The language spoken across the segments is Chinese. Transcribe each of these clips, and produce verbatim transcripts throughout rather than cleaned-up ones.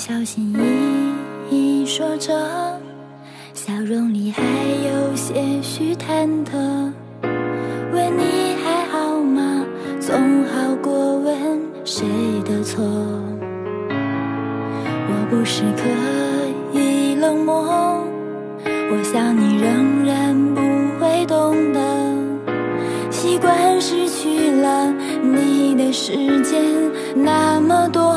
小心翼翼说着，笑容里还有些许忐忑。问你还好吗，总好过问谁的错。我不是刻意冷漠，我想你仍然不会懂得。习惯失去了你的时间那么多，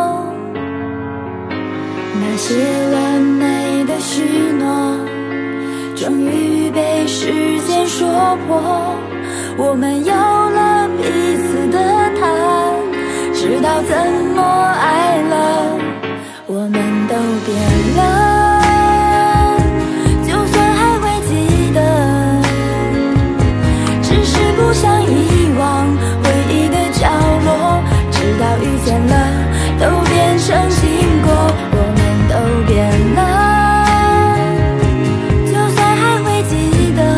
那些完美的许诺终于被时间说破。我们有了彼此的他，知道怎么爱了，我们都变了，就算还会记得，只是不想遗忘回忆的角落。直到遇见了，都变成经过，我们都变了，就算还会记得，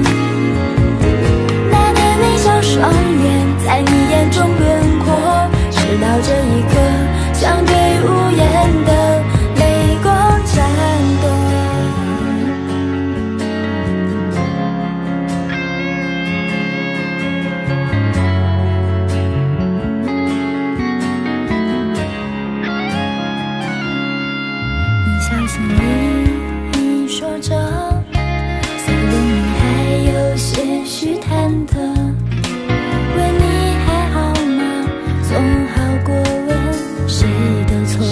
那年微笑双眼在你眼中轮廓，直到这一刻相对无言的泪光闪躲。小心翼翼说着，笑容里还有些许忐忑。问你还好吗，总好过问谁的错。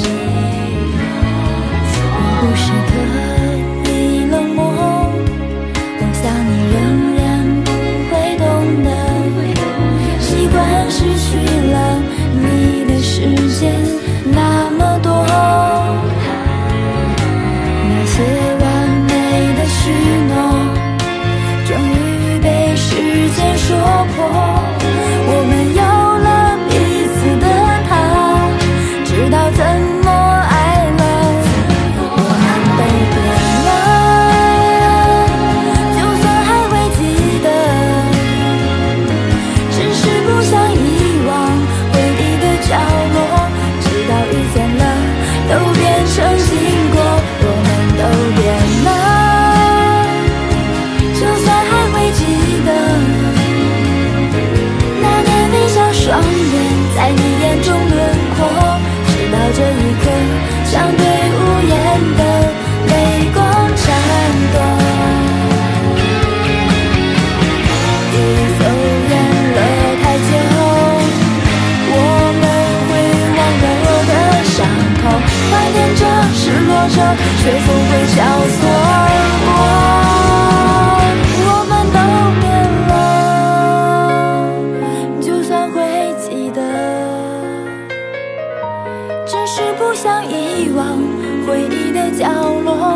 我不是刻意冷漠，我想你仍然不会懂得。习惯失去了你的时间那么多，那些完美的许诺终于被时间说破。我们有了彼此的他，知道怎么爱了，我们都变了，就算还会记得，只是不想遗忘回忆的角落。直到遇见了，都变成经过，我们都变了，就算还会记得，那年微笑双眼在你眼中轮廓，直到这一刻相对无言的泪光闪躲。一走远了太久，我们会忘了我的伤痛，怀念着，失落着，却总会交错而过。我们都变了，就算会记得，只是不想遗忘回忆的角落。